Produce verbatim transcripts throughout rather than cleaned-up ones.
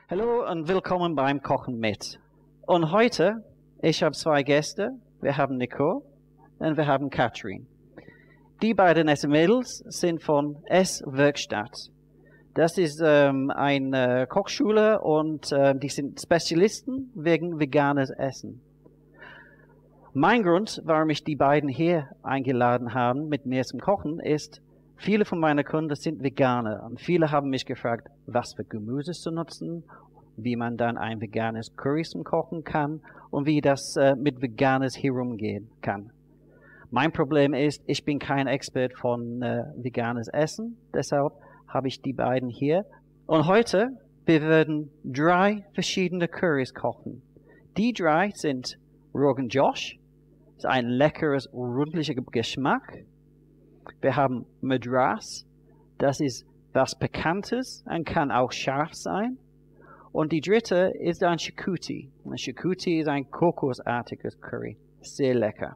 Hallo und willkommen beim Kochen mit. Und heute, ich habe zwei Gäste. Wir haben Nicole und wir haben Katrin. Die beiden Mädels sind von Esswerkstatt. Das ist ähm, eine Kochschule und äh, die sind Spezialisten wegen veganes Essen. Mein Grund, warum ich die beiden hier eingeladen habe, mit mir zum Kochen, ist, viele von meinen Kunden sind Veganer und viele haben mich gefragt, was für Gemüse zu nutzen, wie man dann ein veganes Curry zum Kochen kann und wie das äh, mit veganes herumgehen kann. Mein Problem ist, ich bin kein Expert von äh, veganes Essen, deshalb habe ich die beiden hier. Und heute, wir werden drei verschiedene Currys kochen. Die drei sind Rogan Josh, ist ein leckeres, rundlicher Geschmack. Wir haben Madras, das ist was Pikantes und kann auch scharf sein. Und die dritte ist ein Chikuti. Ein Chikuti ist ein kokosartiges Curry. Sehr lecker.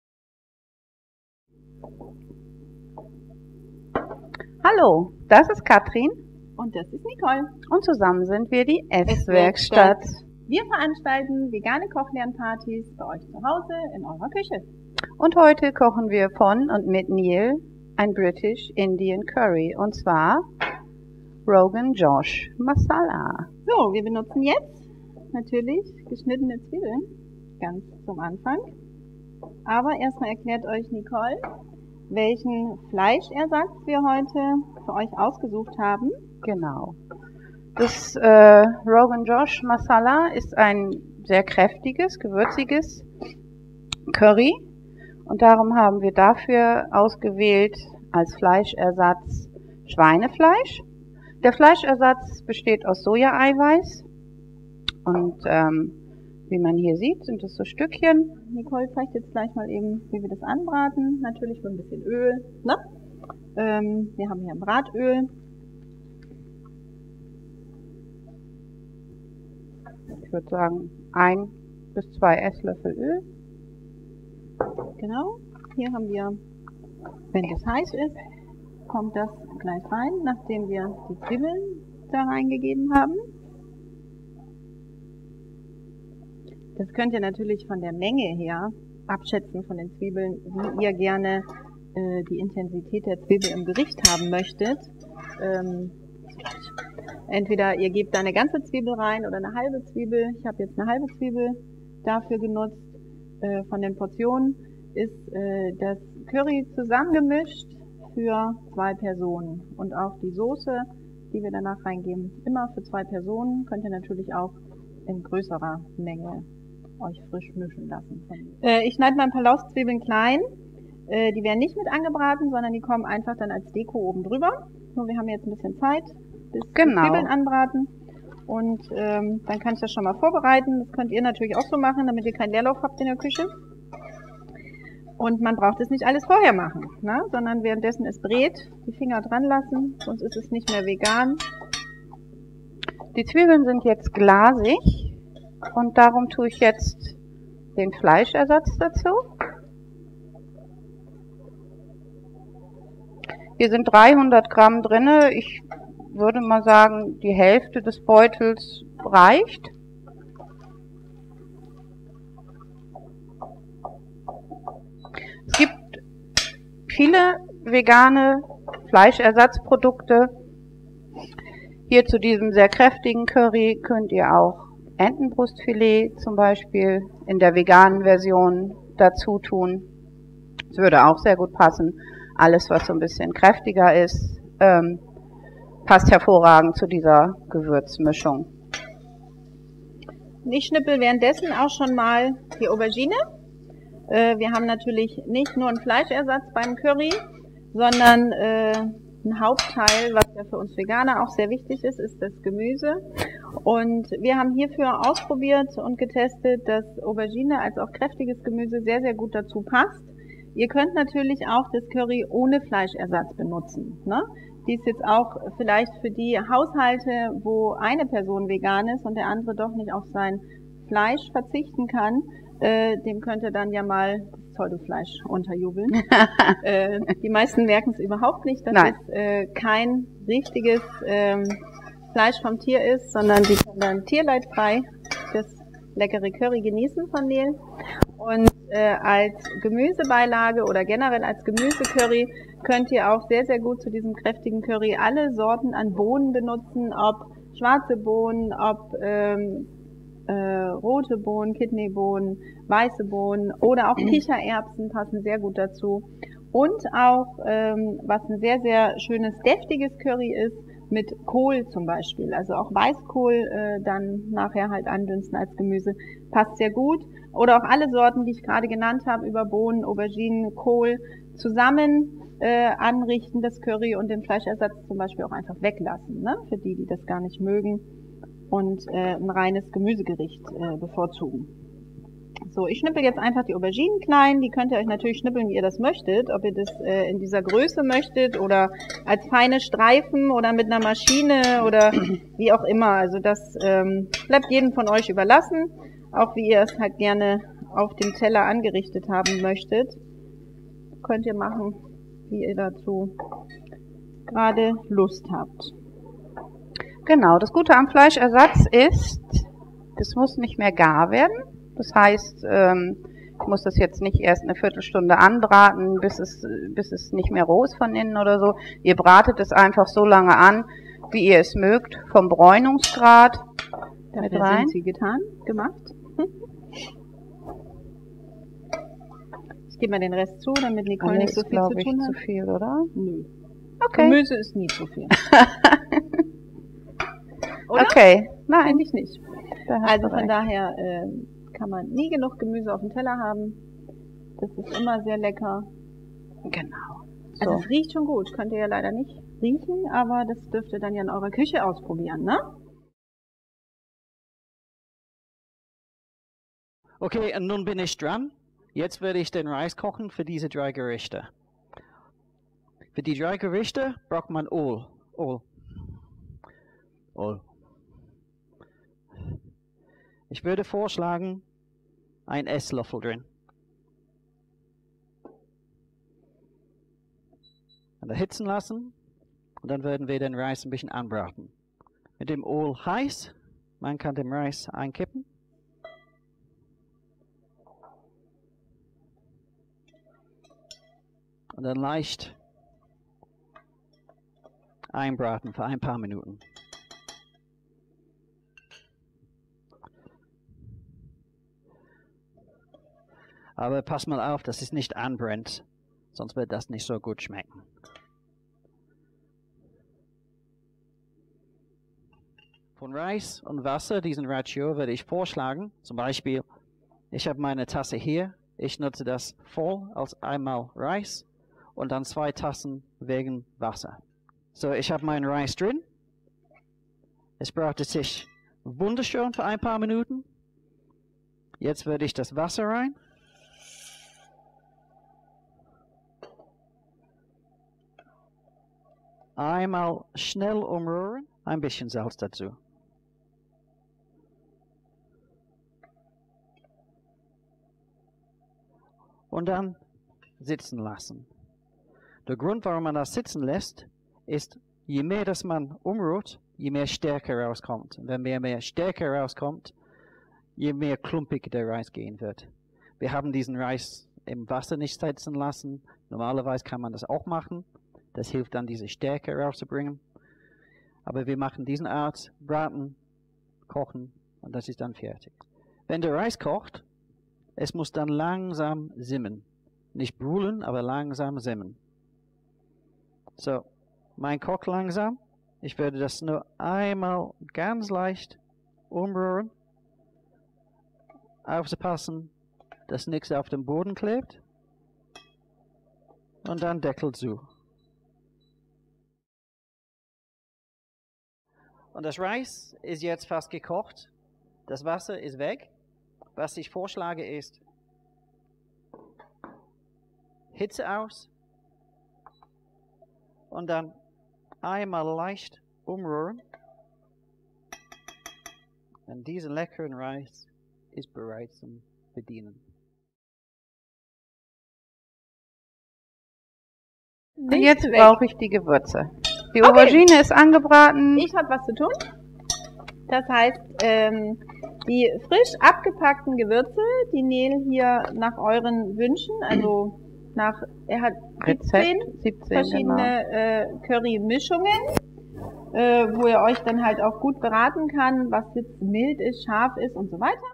Hallo, das ist Katrin. Und das ist Nicole. Und zusammen sind wir die Esswerkstatt. Wir veranstalten vegane Kochlernpartys bei euch zu Hause in eurer Küche. Und heute kochen wir von und mit Neil ein British Indian Curry. Und zwar Rogan Josh Masala. So, wir benutzen jetzt natürlich geschnittene Zwiebeln, ganz zum Anfang. Aber erstmal erklärt euch Nicole, welchen Fleischersatz wir heute für euch ausgesucht haben. Genau. Das äh, Rogan Josh Masala ist ein sehr kräftiges, gewürziges Curry. Und darum haben wir dafür ausgewählt als Fleischersatz Schweinefleisch. Der Fleischersatz besteht aus Sojaeiweiß und ähm, wie man hier sieht, sind es so Stückchen. Nicole zeigt jetzt gleich mal eben, wie wir das anbraten. Natürlich mit ein bisschen Öl. Ne? Ähm, wir haben hier Bratöl. Ich würde sagen, ein bis zwei Esslöffel Öl. Genau. Hier haben wir, wenn das heiß ist, kommt das gleich rein, nachdem wir die Zwiebeln da reingegeben haben. Das könnt ihr natürlich von der Menge her abschätzen von den Zwiebeln, wie ihr gerne äh, die Intensität der Zwiebel im Gericht haben möchtet. Ähm, entweder ihr gebt da eine ganze Zwiebel rein oder eine halbe Zwiebel. Ich habe jetzt eine halbe Zwiebel dafür genutzt. Äh, von den Portionen ist äh, das Curry zusammengemischt für zwei Personen. Und auch die Soße, die wir danach reingeben, immer für zwei Personen. Könnt ihr natürlich auch in größerer Menge euch frisch mischen lassen. Äh, ich schneide mal ein paar Lauszwiebeln klein. Äh, die werden nicht mit angebraten, sondern die kommen einfach dann als Deko oben drüber. Nur wir haben jetzt ein bisschen Zeit, bis genau. die Zwiebeln anbraten. Und ähm, dann kann ich das schon mal vorbereiten. Das könnt ihr natürlich auch so machen, damit ihr keinen Leerlauf habt in der Küche. Und man braucht es nicht alles vorher machen, ne? Sondern währenddessen es brät, die Finger dran lassen, sonst ist es nicht mehr vegan. Die Zwiebeln sind jetzt glasig und darum tue ich jetzt den Fleischersatz dazu. Hier sind dreihundert Gramm drin. Ich würde mal sagen, die Hälfte des Beutels reicht. Es gibt viele vegane Fleischersatzprodukte. Hier zu diesem sehr kräftigen Curry könnt ihr auch Entenbrustfilet zum Beispiel in der veganen Version dazu tun. Das würde auch sehr gut passen. Alles, was so ein bisschen kräftiger ist, ähm, passt hervorragend zu dieser Gewürzmischung. Ich schnippel währenddessen auch schon mal die Aubergine. Äh, wir haben natürlich nicht nur einen Fleischersatz beim Curry, sondern äh, ein Hauptteil, was ja für uns Veganer auch sehr wichtig ist, ist das Gemüse. Und wir haben hierfür ausprobiert und getestet, dass Aubergine als auch kräftiges Gemüse sehr, sehr gut dazu passt. Ihr könnt natürlich auch das Curry ohne Fleischersatz benutzen, ne? Die ist jetzt auch vielleicht für die Haushalte, wo eine Person vegan ist und der andere doch nicht auf sein Fleisch verzichten kann, äh, dem könnt ihr dann ja mal das Pseudofleisch unterjubeln. äh, die meisten merken es überhaupt nicht. Das Nein. ist äh, kein richtiges ähm, Fleisch vom Tier ist, sondern sie können dann tierleidfrei das leckere Curry genießen von Nele. Und äh, als Gemüsebeilage oder generell als Gemüsecurry könnt ihr auch sehr, sehr gut zu diesem kräftigen Curry alle Sorten an Bohnen benutzen, ob schwarze Bohnen, ob ähm, äh, rote Bohnen, Kidneybohnen, weiße Bohnen oder auch Kichererbsen passen sehr gut dazu. Und auch, ähm, was ein sehr, sehr schönes, deftiges Curry ist, mit Kohl zum Beispiel. Also auch Weißkohl äh, dann nachher halt andünsten als Gemüse. Passt sehr gut. Oder auch alle Sorten, die ich gerade genannt habe, über Bohnen, Auberginen, Kohl, zusammen äh, anrichten, das Curry, und den Fleischersatz zum Beispiel auch einfach weglassen, ne? Für die, die das gar nicht mögen, und äh, ein reines Gemüsegericht äh, bevorzugen. So, ich schnippel jetzt einfach die Auberginen klein. Die könnt ihr euch natürlich schnippeln, wie ihr das möchtet. Ob ihr das äh, in dieser Größe möchtet oder als feine Streifen oder mit einer Maschine oder wie auch immer. Also das ähm, bleibt jedem von euch überlassen. Auch wie ihr es halt gerne auf dem Teller angerichtet haben möchtet. Könnt ihr machen, wie ihr dazu gerade Lust habt. Genau, das Gute am Fleischersatz ist, das muss nicht mehr gar werden. Das heißt, ähm, ich muss das jetzt nicht erst eine Viertelstunde anbraten, bis es, bis es nicht mehr roh ist von innen oder so. Ihr bratet es einfach so lange an, wie ihr es mögt, vom Bräunungsgrad. Dafür rein. Sind sie getan, gemacht. Ich gebe mal den Rest zu, damit Nicole nicht so viel zu tun hat. Zu viel, oder? Nö. Okay. Gemüse ist nie zu viel. Oder? Okay. Nein. Eigentlich nicht. Also von daher äh, kann man nie genug Gemüse auf dem Teller haben. Das ist immer sehr lecker. Genau. So. Also es riecht schon gut. Könnt ihr ja leider nicht riechen, aber das dürft ihr dann ja in eurer Küche ausprobieren, ne? Okay, und nun bin ich dran. Jetzt werde ich den Reis kochen für diese drei Gerichte. Für die drei Gerichte braucht man Öl. Öl. Öl. Ich würde vorschlagen, ein Esslöffel drin. Und erhitzen lassen. Und dann werden wir den Reis ein bisschen anbraten. Mit dem Öl heiß. Man kann den Reis einkippen. Und dann leicht einbraten für ein paar Minuten. Aber pass mal auf, dass es nicht anbrennt, sonst wird das nicht so gut schmecken. Von Reis und Wasser, diesen Ratio, würde ich vorschlagen, zum Beispiel, ich habe meine Tasse hier, ich nutze das voll als einmal Reis und dann zwei Tassen wegen Wasser. So, ich habe meinen Reis drin. Es braute sich wunderschön für ein paar Minuten. Jetzt würde ich das Wasser rein. Einmal schnell umrühren, ein bisschen Salz dazu. Und dann sitzen lassen. Der Grund, warum man das sitzen lässt, ist, je mehr das man umrührt, je mehr Stärke rauskommt. Und wenn mehr, mehr Stärke rauskommt, je mehr klumpig der Reis gehen wird. Wir haben diesen Reis im Wasser nicht sitzen lassen. Normalerweise kann man das auch machen. Das hilft dann, diese Stärke rauszubringen. Aber wir machen diesen Art, braten, kochen und das ist dann fertig. Wenn der Reis kocht, es muss dann langsam simmen. Nicht brüllen, aber langsam simmen. So, mein kocht langsam. Ich werde das nur einmal ganz leicht umrühren. Aufpassen, dass nichts auf dem Boden klebt. Und dann Deckel zu. Und das Reis ist jetzt fast gekocht. Das Wasser ist weg. Was ich vorschlage ist, Hitze aus und dann einmal leicht umrühren. Und dieser leckeren Reis ist bereit zum Bedienen. Und jetzt brauche ich die Gewürze. Die Aubergine okay. ist angebraten. Ich habe was zu tun. Das heißt, ähm, die frisch abgepackten Gewürze, die Nele hier nach euren Wünschen, also nach, er hat siebzehn, siebzehn verschiedene genau. äh, Curry-Mischungen, äh, wo ihr euch dann halt auch gut beraten kann, was jetzt mild ist, scharf ist und so weiter.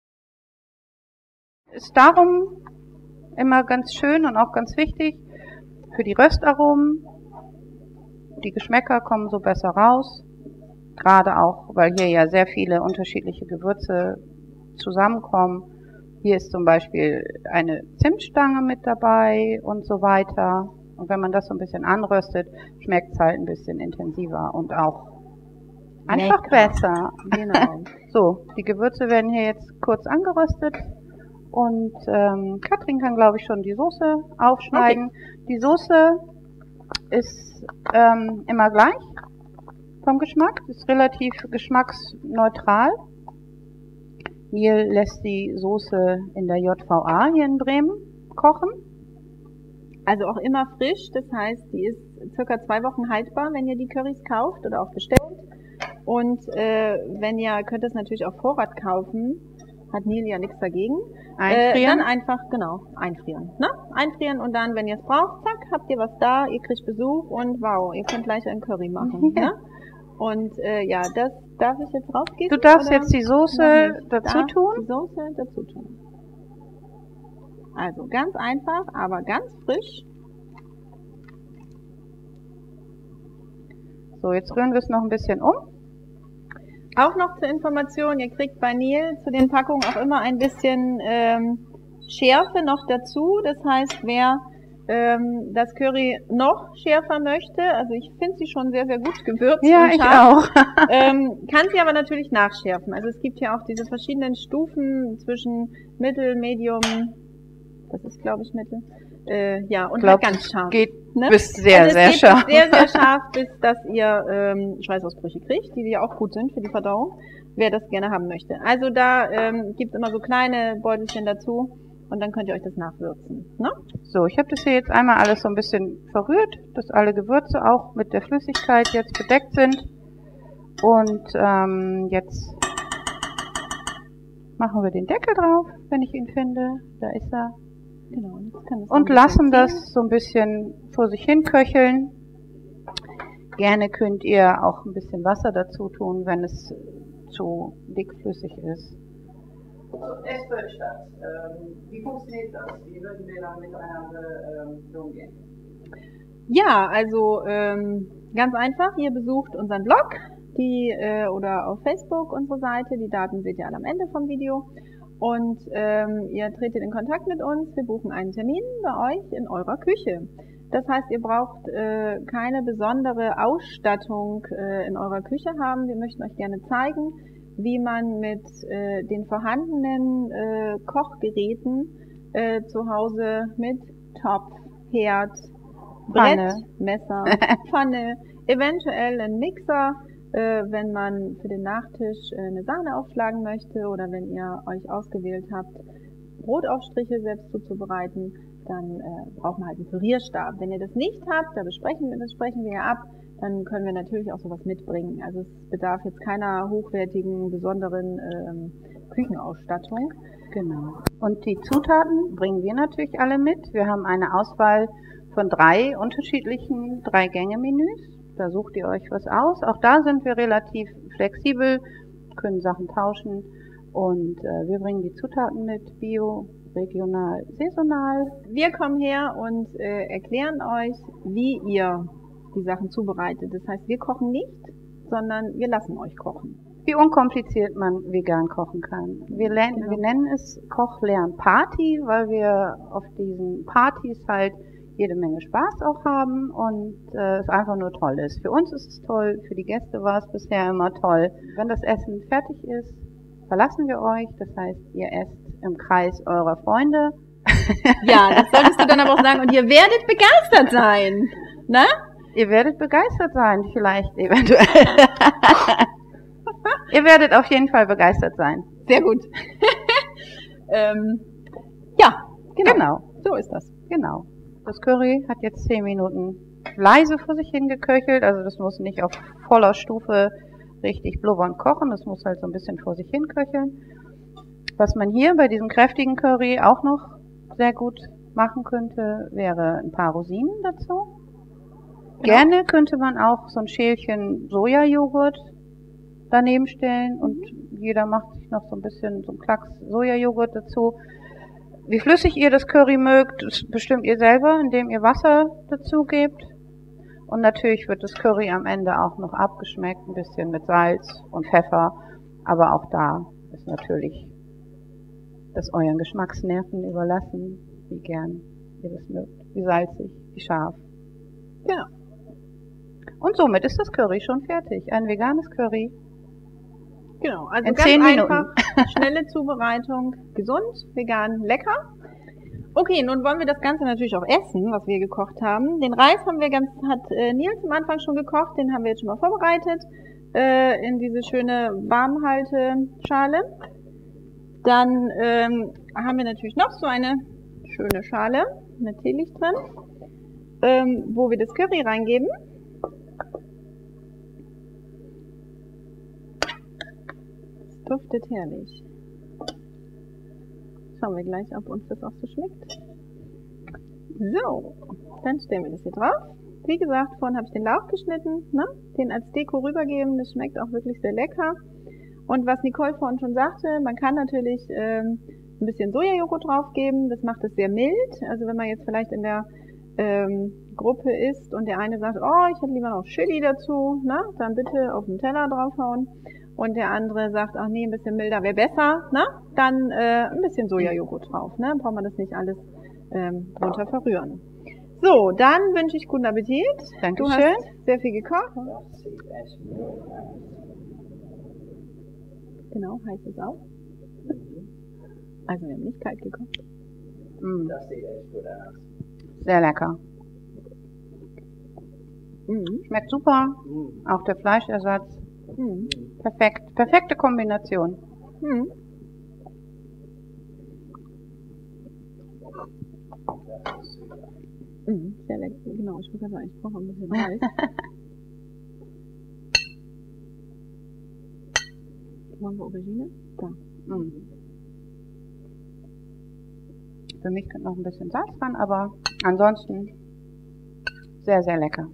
Ist darum immer ganz schön und auch ganz wichtig für die Röstaromen. Die Geschmäcker kommen so besser raus. Gerade auch, weil hier ja sehr viele unterschiedliche Gewürze zusammenkommen. Hier ist zum Beispiel eine Zimtstange mit dabei und so weiter. Und wenn man das so ein bisschen anröstet, schmeckt es halt ein bisschen intensiver und auch einfach lecker. Besser. Genau. So, die Gewürze werden hier jetzt kurz angeröstet. Und ähm, Katrin kann, glaube ich, schon die Soße aufschneiden. Okay. Die Soße ist ähm, immer gleich vom Geschmack, ist relativ geschmacksneutral. Nele lässt die Soße in der J V A hier in Bremen kochen. Also auch immer frisch, das heißt, die ist circa zwei Wochen haltbar, wenn ihr die Currys kauft oder auch bestellt. Und äh, wenn ihr, könnt es natürlich auf Vorrat kaufen, hat Nele ja nichts dagegen. Einfrieren? Äh, dann einfach, genau, einfrieren. Ne? Einfrieren und dann, wenn ihr es braucht, zack, habt ihr was da, ihr kriegt Besuch und wow, ihr könnt gleich einen Curry machen. Ja. Ne? Und äh, ja, das darf ich jetzt rausgeben. Du darfst jetzt die Soße dazu da tun? Die Soße dazu tun. Also ganz einfach, aber ganz frisch. So, jetzt rühren wir es noch ein bisschen um. Auch noch zur Information, ihr kriegt bei Nele zu den Packungen auch immer ein bisschen ähm, Schärfe noch dazu. Das heißt, wer ähm, das Curry noch schärfer möchte, also ich finde sie schon sehr, sehr gut gewürzt. Ja, und ich scharf, auch. ähm, kann sie aber natürlich nachschärfen. Also es gibt ja auch diese verschiedenen Stufen zwischen Mittel, Medium, das ist glaube ich Mittel, äh, ja, und glaub, halt ganz scharf. Geht ne? bis sehr, also sehr es geht scharf. Sehr, sehr scharf, bis dass ihr ähm, Schweißausbrüche kriegt, die ja auch gut sind für die Verdauung, wer das gerne haben möchte. Also da ähm, gibt es immer so kleine Beutelchen dazu und dann könnt ihr euch das nachwürzen. Ne? So, ich habe das hier jetzt einmal alles so ein bisschen verrührt, dass alle Gewürze auch mit der Flüssigkeit jetzt bedeckt sind. Und ähm, jetzt machen wir den Deckel drauf, wenn ich ihn finde. Da ist er. Genau, und, und lassen das so ein bisschen vor sich hin köcheln. Gerne könnt ihr auch ein bisschen Wasser dazu tun, wenn es zu dickflüssig ist. Esspölstadt, ähm, wie funktioniert das? Wie würden wir da miteinander ähm, umgehen? Ja, also ähm, ganz einfach, ihr besucht unseren Blog die äh, oder auf Facebook unsere Seite, die Daten seht ihr alle am Ende vom Video. Und ähm, ihr tretet in Kontakt mit uns, wir buchen einen Termin bei euch in eurer Küche. Das heißt, ihr braucht äh, keine besondere Ausstattung äh, in eurer Küche haben. Wir möchten euch gerne zeigen, wie man mit äh, den vorhandenen äh, Kochgeräten äh, zu Hause mit Topf, Herd, Brett, Pfanne. Messer, Pfanne, eventuell einen Mixer, äh, wenn man für den Nachtisch äh, eine Sahne aufschlagen möchte oder wenn ihr euch ausgewählt habt, Brotaufstriche selbst zuzubereiten, dann äh, braucht man halt einen Pürierstab. Wenn ihr das nicht habt, da besprechen wir, das sprechen wir ja ab, dann können wir natürlich auch sowas mitbringen. Also es bedarf jetzt keiner hochwertigen, besonderen ähm, Küchenausstattung. Genau. Und die Zutaten bringen wir natürlich alle mit. Wir haben eine Auswahl von drei unterschiedlichen Drei-Gänge-Menüs. Da sucht ihr euch was aus. Auch da sind wir relativ flexibel, können Sachen tauschen. Und äh, wir bringen die Zutaten mit, bio, regional, saisonal. Wir kommen her und äh, erklären euch, wie ihr die Sachen zubereitet. Das heißt, wir kochen nicht, sondern wir lassen euch kochen. Wie unkompliziert man vegan kochen kann. Wir, lernen, genau. wir nennen es Koch-Lern-Party, weil wir auf diesen Partys halt jede Menge Spaß auch haben und äh, es einfach nur toll ist. Für uns ist es toll, für die Gäste war es bisher immer toll. Wenn das Essen fertig ist, verlassen wir euch. Das heißt, ihr esst im Kreis eurer Freunde. Ja, das solltest du dann aber auch sagen. Und ihr werdet begeistert sein. Ne? Ihr werdet begeistert sein, vielleicht eventuell. Ihr werdet auf jeden Fall begeistert sein. Sehr gut. ähm, ja, genau. genau. So ist das. Genau. Das Curry hat jetzt zehn Minuten leise vor sich hingeköchelt, also das muss nicht auf voller Stufe richtig blubbernd kochen, das muss halt so ein bisschen vor sich hin köcheln. Was man hier bei diesem kräftigen Curry auch noch sehr gut machen könnte, wäre ein paar Rosinen dazu. Genau. Gerne könnte man auch so ein Schälchen Sojajoghurt daneben stellen und jeder macht sich noch so ein bisschen so einen Klacks Sojajoghurt dazu. Wie flüssig ihr das Curry mögt, das bestimmt ihr selber, indem ihr Wasser dazu gebt. Und natürlich wird das Curry am Ende auch noch abgeschmeckt, ein bisschen mit Salz und Pfeffer. Aber auch da ist natürlich das euren Geschmacksnerven überlassen, wie gern ihr das mögt, wie salzig, wie scharf. Genau. Und somit ist das Curry schon fertig. Ein veganes Curry. Genau, also in ganz zehn Minuten. einfach, schnelle Zubereitung, gesund, vegan, lecker. Okay, nun wollen wir das Ganze natürlich auch essen, was wir gekocht haben. Den Reis haben wir ganz, hat äh, Nils am Anfang schon gekocht, den haben wir jetzt schon mal vorbereitet, äh, in diese schöne Warmhalteschale. Dann ähm, haben wir natürlich noch so eine schöne Schale mit Teelicht drin, ähm, wo wir das Curry reingeben. Duftet herrlich. Schauen wir gleich, ob uns das auch so schmeckt. So, dann stellen wir das hier drauf. Wie gesagt, vorhin habe ich den Lauch geschnitten, ne? Den als Deko rübergeben, das schmeckt auch wirklich sehr lecker. Und was Nicole vorhin schon sagte, man kann natürlich ähm, ein bisschen Sojajoghurt draufgeben, das macht es sehr mild. Also wenn man jetzt vielleicht in der ähm, Gruppe ist und der eine sagt, oh, ich hätte lieber noch Chili dazu, ne? Dann bitte auf den Teller draufhauen. Und der andere sagt, ach nee, ein bisschen milder wäre besser, ne? Dann äh, ein bisschen Sojajoghurt drauf, ne? Dann braucht man das nicht alles ähm, drunter verrühren. So, dann wünsche ich guten Appetit. Dankeschön. Du hast sehr viel gekocht. Genau, heiß ist auch. Also wir haben nicht kalt gekocht. Mm. Das sieht echt gut aus. Sehr lecker. Mhm. Schmeckt super. Mm. Auch der Fleischersatz. Mhm. Perfekt. Perfekte Kombination. Mhm. Mhm. Sehr lecker. Genau, ich würde sagen, ich brauche ein bisschen Reis. Wollen wir Aubergine? Da. Mm. Für mich kommt noch ein bisschen Salz dran, aber ansonsten sehr, sehr lecker.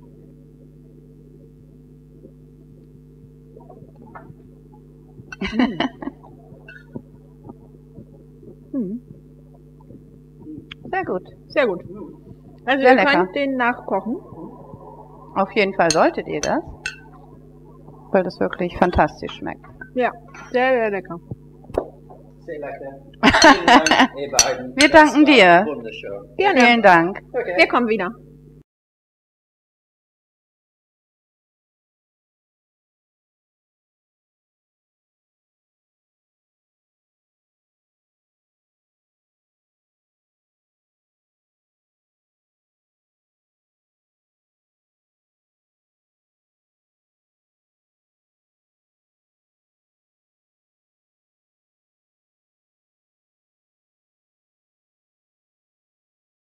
Mhm. Sehr gut. Sehr gut. Also Sehr ihr lecker. könnt den nachkochen. Auf jeden Fall solltet ihr das, weil das wirklich fantastisch schmeckt. Ja, sehr, sehr lecker. Sehr lecker. Vielen Dank, ihr beiden. Wir Das danken war dir. Wunderschön. Gerne. Vielen Dank. Okay. Wir kommen wieder.